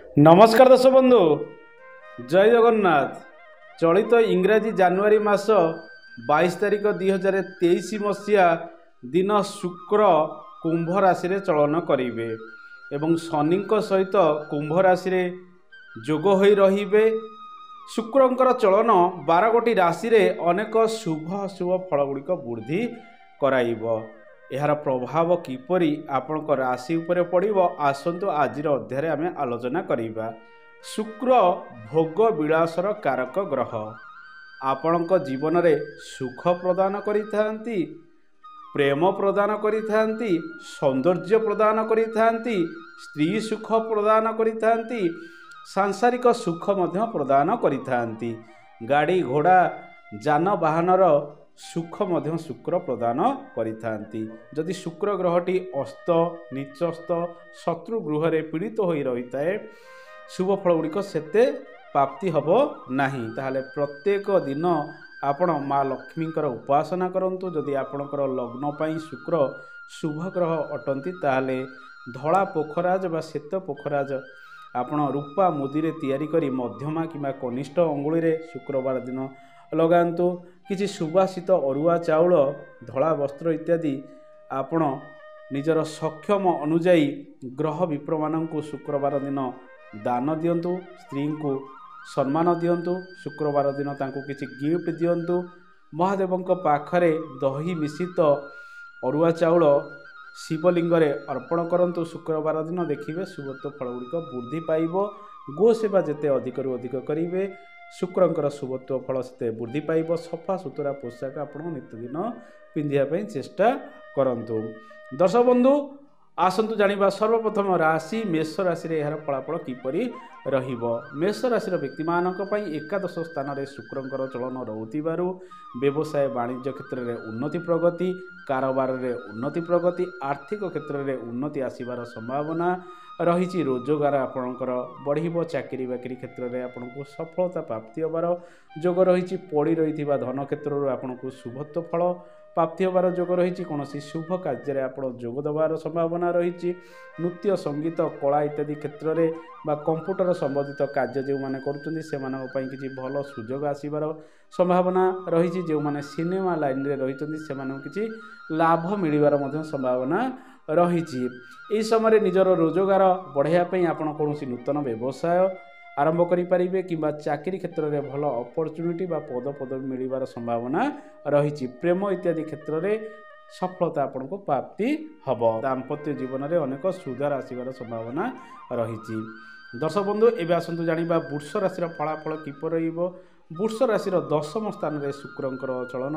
नमस्कार दर्शक बंधु जय जगन्नाथ। चलित इंग्राजी जनवरी मास 22 तारिख 2023 मसीहा दिन शुक्र कुंभ राशि रे चलन करेंगे एवं शनि सहित कुंभ राशि रे जोग होई रहिबे। शुक्रंकर चलन 12 गोटी राशि रे अनेक शुभ अशुभ फल गुड़िक वृद्धि कराइब। यार प्रभाव किपरि आपणक राशि उपरे पड़िबो आसंतु आजिर अध्याय आमे आलोचना करिबा। शुक्र भोग विलासर कारक ग्रह आपणक जीवन रे सुख प्रदान करिथांती, प्रेम प्रदान करिथांती, सौंदर्य प्रदान करिथांती, स्त्री सुख प्रदान करिथांती, सांसारिक सुख मध्य प्रदान करिथांती। गाड़ी घोड़ा जानवाहनर सुख मध्य शुक्र प्रदान करिथांती। जदि शुक्र ग्रहटी अस्त नीचस्थ शत्रु गृह रे पीड़ित होई रहिताए शुभ फल गुड़िक सेते प्राप्ति हब नाही। ताहले प्रत्येक दिन आपण माँ लक्ष्मींकर उपासना करंतु। जदि आपणकर लग्न पाई शुक्र शुभ ग्रह अटंती ताहले धला पोखराज बा श्वेत पोखराज आपण रूपा मुदी रे तैयारी करी मध्यमा किंबा कनिष्ठ अंगुली रे शुक्रवार दिन लगांतु। किछि सुबासित अरुआ चाउल धला वस्त्र इत्यादि आपण निजर सक्षम अनुजाई ग्रह विप्र मानंकु शुक्रवार दिन दान दियंतु। स्त्री को सम्मान दियंतु। शुक्रवार दिन तांको किछि गिफ्ट दियंतु। महादेवंक पाखरे दही मिश्रित अरुआ चाउल शिवलिंग रे अर्पण करंतु। शुक्रवार दिन देखिबे शुभत्व फल गुड़िक वृद्धि पाइब। गो सेवा जेते अधिक रु अधिक करिवे शुक्रंकर शुभत्व फल से वृद्धि पाइब। सफा सुतरा पोशाक आपण नित्यदिन पिंधिया चेष्टा करंतु। दर्शक बंधु आसंतु जानिबा सर्वप्रथम राशि मेष राशि रे यार फलाफल किपरि रहिबो। मेष राशि व्यक्ति मानक पई एकादश स्थान रे शुक्रंकर चलन रहुतिबारु व्यवसाय वाणिज्य क्षेत्र रे उन्नति प्रगति, कारोबार रे उन्नति प्रगति, आर्थिक क्षेत्र रे उन्नति आसीबार संभावना रही। रोजगार आपणकर बढ़िबो। चाकरी बाकरी क्षेत्र में आपको सफलता प्राप्ति होबार जोग रही। पड़ी रही धन क्षेत्र आपको शुभत्व फल प्राप्ति होबार जोग रही। कौन शुभ कार्य आप जोग देवार संभावना रही। नृत्य संगीत कला इत्यादि क्षेत्र में बा कंप्यूटर संबंधित कार्य जो मैंने करुँच किसी भल सुजोग आसबार संभावना रही। जो मैंने सिनेमा लाइन में रही किसी लाभ मिलबार संभावना रही। यह समय निजर रोजगार बढ़ाई आपड़ कौन नूतन व्यवसाय आरंभ करें कि चाकरी क्षेत्र में भल अपॉर्चुनिटी बा पद पदवी मिलबार संभावना रही। प्रेम इत्यादि क्षेत्र में सफलता आपन को प्राप्ति हम। दाम्पत्य जीवन में अनेक सुधार आसबार संभावना रही। दर्शक बंधु एवं आसतु जाना वृष राशि फलाफल किपर वृष राशि दशम स्थान में शुक्रंकर चलन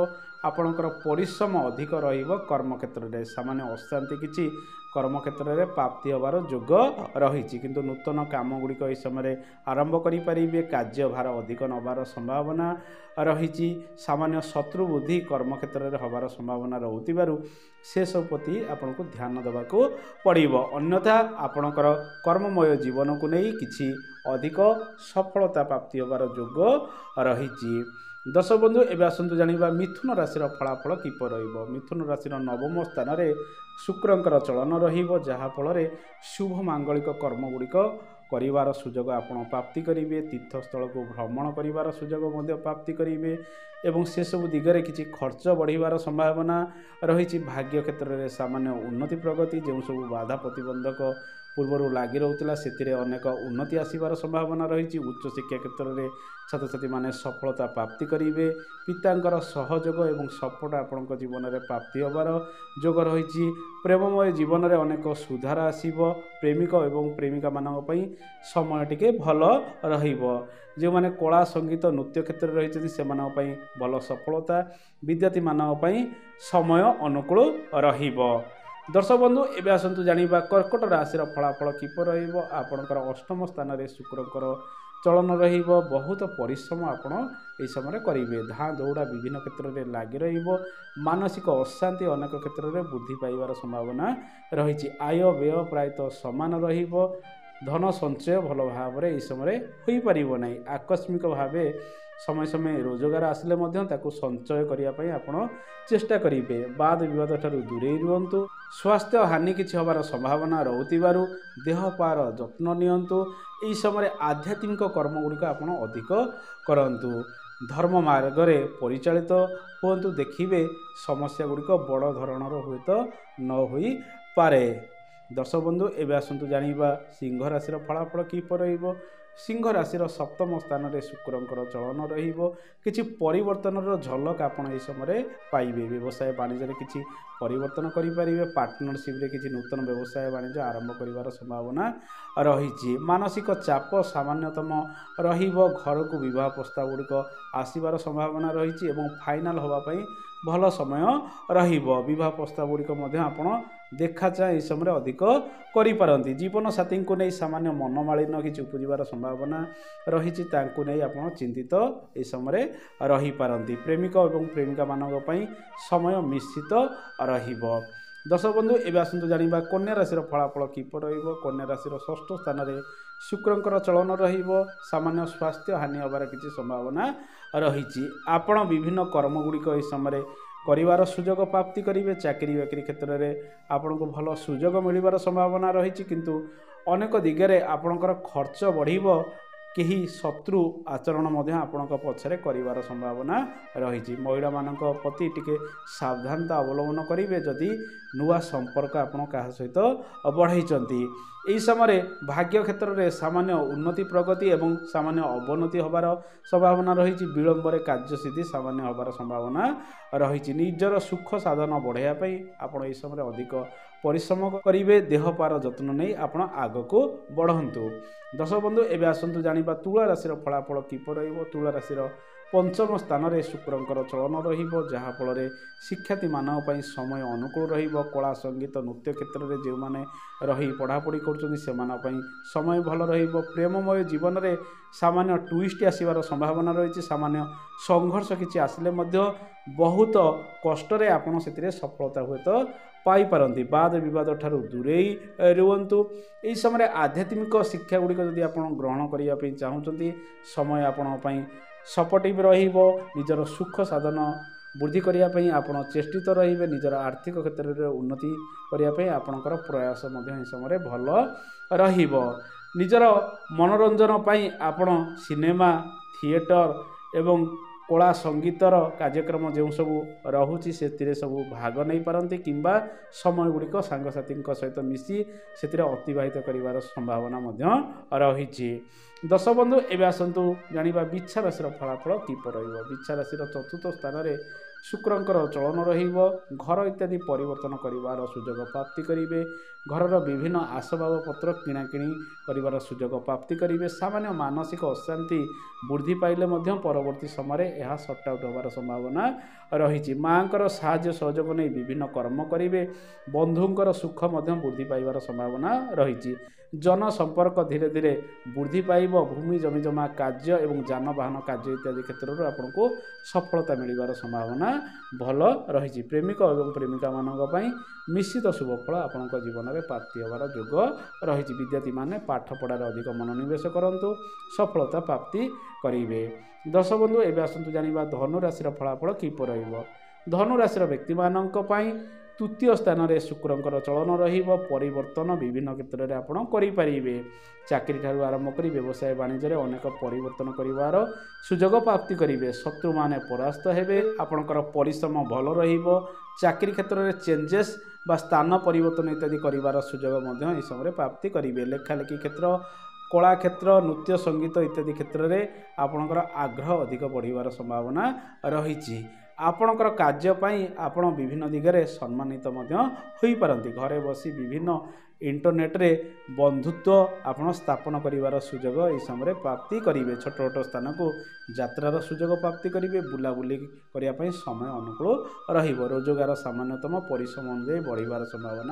आपणकर परिश्रम अधिक कर्म क्षेत्र में सामान्य अशांति किसी कर्म क्षेत्र में प्राप्ति होबार जोग रही। किंतु नूतन काम गुड़िक यह समय आरंभ करें। कार्यभार अधिक नबार संभावना रही। सामान्य शत्रु बुद्धि कर्म क्षेत्र में होबार संभावना रहूतिबारु से सब प्रति आपन को ध्यान देवा पड़िबो। अन्यथा आपणकर कर्ममय जीवन को नहीं किछि अधिक सफलता प्राप्ति होबार जोग रही। दर्शक बंधु एवं आसतु जाना मिथुन राशि फलाफल किपर मिथुन राशि नवम स्थान में शुक्रंकर चलन रहाफल शुभ मांगलिक कर्म गुड़िक करिवार सुजोग आपण प्राप्ति करेंगे। तीर्थस्थल को भ्रमण करिवार सुजोग प्राप्ति करेंगे एवं से सब दिगरे किसी खर्च बढ़िवार संभावना रही। भाग्य क्षेत्र में सामान्य उन्नति प्रगति जो सब बाधा प्रतिबंधक पूर्वर लगी रोला से अनेक उन्नति आसबार संभावना रही। उच्च शिक्षा क्षेत्र में छात्र छात्री मैंने सफलता प्राप्ति करेंगे। पितांकर सहयोग एवं सपोर्ट आपण जीवन में प्राप्ति होबार जोग रही। प्रेममय जीवन में अनेक सुधार आसब। प्रेमिक एवं प्रेमिका मानक समय टिके भल रहिबो। जो माने कला संगीत नृत्य क्षेत्र में रही से भल सफलता विद्यार्थी मानक समय अनुकूल रहिबो। दर्शक बंधु एवं आसतु जाना कर्कट राशि फलाफल किपर आपणकर अष्टम स्थान में शुक्रंकर चलन बहुत परिश्रम आपण यह समय करेंगे। धाँ दौड़ा विभिन्न क्षेत्र में लगी मानसिक अशांति अनेक क्षेत्र में वृद्धि पाइबार संभावना रही। आय व्यय प्रायतः समान धन संचय भल भाव में यह समय हो पार ना। आकस्मिक भाव समय समय रोजगार आसिले संचय करने आप चेष्टा करेंगे। वाद विवाद ठारू दूरे रुहतु। स्वास्थ्य हानि किसी हबार संभावना रोकु देह पार जत्न नियंतु। यह समय आध्यात्मिक कर्मगुड़िक आप अधिक करंतु। धर्म मार्ग में परिचालित हूँ। देखिए समस्या गुड़िक बड़ धरणर हुए तो न हो पारे। दर्शक बंधु एवं आसतु जानिबा सिंह राशि फलाफल किपर रहिबो। सिंह राशि सप्तम स्थान में शुक्रंकर चलन रहिबो। किछि परिवर्तन झलक आप समय पाइबे। व्यवसाय वाणिज्य किछि परिवर्तन करें। पार्टनरशिप रे किछि नूतन व्यवसाय वाणिज्य आरंभ करिवार संभावना रही। मानसिक चाप सामान्यतम रहिबो। घर को विवाह प्रस्ताव गुड़िक आसबार संभावना रही एवं फाइनाल होगापाई भल समय रहिबो। विवाह प्रस्ताव गुड़िक आप देखा चाहे यह समय अधिक करिपारंती। जीवन साथी को नहीं सामान्य मनमालिन्य किसी उपजिबार संभावना रही। आप चिंतित यह समय रही पारंती। प्रेमिक और प्रेमिका मानक पई समय मिश्रित रहिबो। दर्शक बंधु एवं आसतु जानिबा कन्या राशि फलाफल किपर रहिबो। कन्या राशि षष्ठ स्थान में शुक्रंकर चलन रहिबो। सामान्य स्वास्थ्य हानि होबार किसी संभावना रही। आपण विभिन्न कर्म गुड़िक यह समय करिवार सुजोग प्राप्ति करेंगे। चाकरी बाकरी क्षेत्र में आपन को भल सुजोग मिलबार संभावना रही। किंतु अनेक दिगरे आपणकर खर्च बढ़िबो। कहीं शत्रु आचरण आपण पछरे करिवार संभावना रही। महिला मानक प्रति टिके सावधानता अवलंबन करेंगे। जदि नुआ संपर्क आपण क्या सहित बढ़ाई यही समय भाग्य क्षेत्र में सामान्य उन्नति प्रगति एवं सामान्य अवनति होबार संभावना रही। विलंब कार्यसिद्धि सामान्य होबार संभावना रही। निजर सुख साधन बढ़ाई आपण यह समय अधिक परिश्रम करेंगे। देह पार जत्न नहीं आपण आग को बढ़ंतु। दर्शक बंधु एवं आसतु जानिबा तुला राशि फलाफल किपर रहिबो। तुला राशि पंचम स्थान में शुक्रंकर चलन रहिबो। जहाँ फल शिक्षार्थी मानक पई समय अनुकूल रहिबो। कला संगीत नृत्य क्षेत्र में जो मैंने रही पढ़ापढ़ी कर समय भल रहिबो। प्रेममय जीवन में सामान्य ट्विस्ट आसबार संभावना रही। सामान्य संघर्ष किसी आसिले बहुत कष्ट आपड़ से सफलता हुए तो पाई पारंती। वाद विवाद ठारू दूरे रुहतु। यह समय आध्यात्मिक शिक्षा गुड़िक जदि आप ग्रहण करने चाहते समय आपण सपोर्टिव रहिबो। निजर सुख साधन वृद्धि करने आप चेष्टित रहिबे। निजर आर्थिक क्षेत्र में उन्नति करने आपणकर प्रयास यह समय भल रहिबो। निजर मनोरंजन पई आपण सिनेमा थिएटर एवं कला संगीतर कार्यक्रम जो सब रोचे से सब भाग नहीं पारती किंबा समय गुड़िक सांगसाथी सहित मिसी से अतिबाहित कर संभावना रही। दर्शक बंधु एवं आसतु जानिबा बिच्छा राशि फलाफल किपर रहिबो। बिच्छा राशि चतुर्थ स्थान में शुक्रंकर चलन रहिबो। घर इत्यादि परिवर्तन करिवार सुजोग प्राप्ति करेंगे। घरर विभिन्न आसबाब पत्र किणाकिणी करिवार सुजोग प्राप्ति करेंगे। सामान्य मानसिक अशांति वृद्धि पाइले परवर्ती समय यह सट आउट होबार संभावना रही। माँकर साहाय्य सहयोग नहीं विभिन्न कर्म करेंगे। बंधुंकर सुख वृद्धि पाइबार संभावना रही। जन संपर्क धीरे धीरे वृद्धि पाइब। भूमि जमीजमा कार्य एवं जानवाहन कार्य इत्यादि क्षेत्र में आपन को सफलता मिलबार संभावना भल रही। प्रेमिक और प्रेमिका मानक निश्चित शुभफल आपण जीवन में प्राप्ति होबार योग रही। विद्यार्थी माने पाठ पढ़ार अधिक मनोनिवेश करंतु सफलता प्राप्ति करेंगे। दर्शक बंधु एवं आसतु जानिबा धनु राशि फलाफल किपर रहिबो। धनु राशि व्यक्ति मानक पई तृतीय स्थान में शुक्रंकर चलन रहिबो। परिवर्तन विभिन्न क्षेत्र में आपण करेंगे। चाकरी ठारू आरंभ कर व्यवसाय वाणिज्य अनेक परिवर्तन करिवार सुजोग प्राप्ति करेंगे। शत्रु माने परास्त हेबे। आपणकर परिश्रम भल रहिबो। चाकरी क्षेत्र में चेंजेस बा स्थान परिवर्तन इत्यादि करिवार सुजोग यह समय प्राप्ति करेंगे। लेखालेखी क्षेत्र कला क्षेत्र नृत्य संगीत इत्यादि क्षेत्र में आपणकर आग्रह अधिक बढ़िबार संभावना रही। आपणकर कार्यपाई आपण विभिन्न दिगरे सम्मानित हो पारती। घरे बसी विभिन्न इंटरनेट रे बंधुत्व आपण स्थापन करिवार सुजोग यह समय प्राप्ति करेंगे। छोट छोट स्थान को यात्रार सुजोग प्राप्ति करेंगे। बुलाबुली करने समय अनुकूल रहिबो। रोजगार सामान्यतम परिश्रम अनुसार बढ़िबार संभावना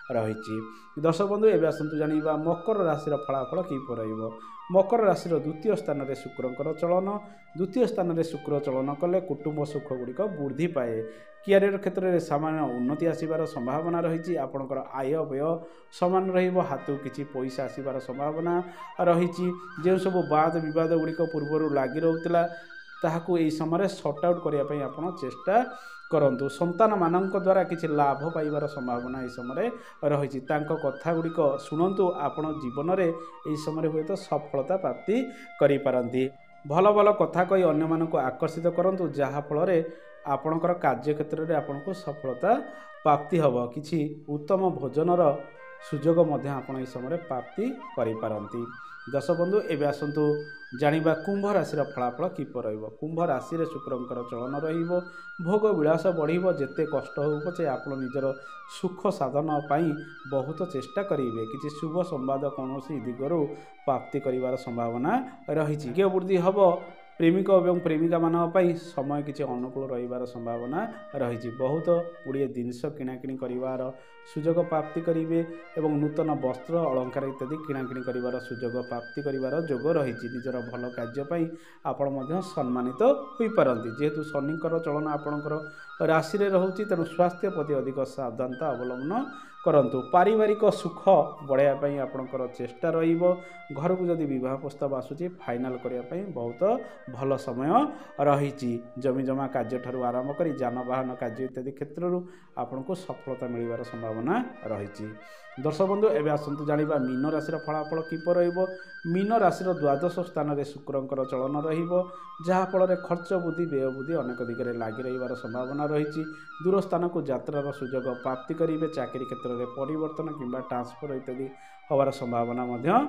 रही। दर्शक बंधु एवं आसतु जानिबा मकर राशि फलाफल किपर रहिबो। मकर राशि द्वितीय स्थान में शुक्रंकर चलन। द्वितीय स्थान में शुक्र चलन कले कुटुंब सुख गुड़िक वृद्धि पाए। कैरियर क्षेत्र में सामान्य उन्नति आसबार संभावना रही। आपणकर आय व्यय समान रहिबो। हाथ किछि पैसा आसबार संभावना रही। जो सब वाद विवाद गुड़िक पूर्वर लगी रोला ताहाकू एई समय सॉर्ट आउट करने आप चेष्टा करंतु। संतान मानक द्वारा किछि लाभ पाइबार संभावना एई समय रही। कथा गुड़िक शुणु आपण जीवन में एई समय हुए तो सफलता प्राप्ति करि पारंती। भल भल कथा कही अन्य मानक आकर्षित करंतु जहा फल आपणकर कार्य क्षेत्र में आपको सफलता प्राप्ति हम। किछि उत्तम भोजनर सुजोग मध्य आपण समय प्राप्ति करि पारंती। दर्शक बंधु एवं आसतु जानिबा कुंभ राशि फलाफल किपर रहिबो। कुंभ राशि शुक्रंकर चलन रहिबो। भोग विलास बढ़िबो। जेते कष्ट हो पछे आपण निजर सुख साधन पाई बहुत चेष्टा करिवे। किछि शुभ संवाद कौनसी दिगरु प्राप्ति करिवार संभावना रही। के वृद्धि हबो। प्रेमिक और प्रेमिका मानक समय किसी अनुकूल रहिबार संभावना रही। बहुत गुड़िए जिनस किणाकिणी करिवार सुजोग प्राप्ति करेंगे और नूतन वस्त्र अलंकार इत्यादि किणाकिणी करिवार सुजोग प्राप्ति करिवार जोग रही। निजर भल कार्यपाई आपण सम्मानित हो पारती। जेहेतु शनिकर चलन आपणकर राशि रोचे तेणु स्वास्थ्य प्रति अधिक सावधानता अवलंबन करंतु। पारिवारिक सुख बढ़ाई आपणकर चेष्टा रहिबो। घर को जदि विवाह प्रस्ताव आसूची फाइनाल करने बहुत भल समय रही। जमीजमा कार्य ठारू आरंभ कर जानवाहन कार्य इत्यादि क्षेत्र आपन को सफलता मिलवार संभावना रही। दर्शक बंधु एवं आसतु जानिबा मीन राशि फलाफल किपर रहिबो। मीन राशि द्वादश स्थान में शुक्रंकर चलन रहिबो। जहाँफल खर्च बुद्धि व्यय बुद्धि अनेक दिगरे लगी रहिबार संभावना रही। दूर स्थान को यात्रार सुजोग प्राप्ति करेंगे। चाकरी क्षेत्र में परिवर्तन किंबा ट्रांसफर इत्यादि हबार संभावना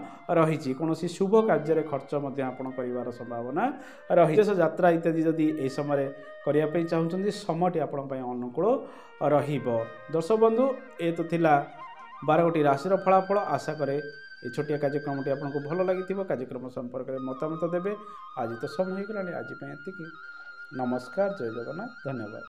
रही। कौन शुभ कार्य खर्च कर संभावना रही। विदेश यात्रा इत्यादि जदि यह समय करने चाहते समयटी आपण अनुकूल रहिबो। दर्शक बंधु ए तो थिला 12 राशि फलाफल। आशा करे ये छोटिया कार्यक्रमटी आपको भल लगी। कार्यक्रम संपर्क में मतामत देवे। आज तो समय हो गलानी। आज एतिकी। नमस्कार। जय जगन्नाथ। धन्यवाद।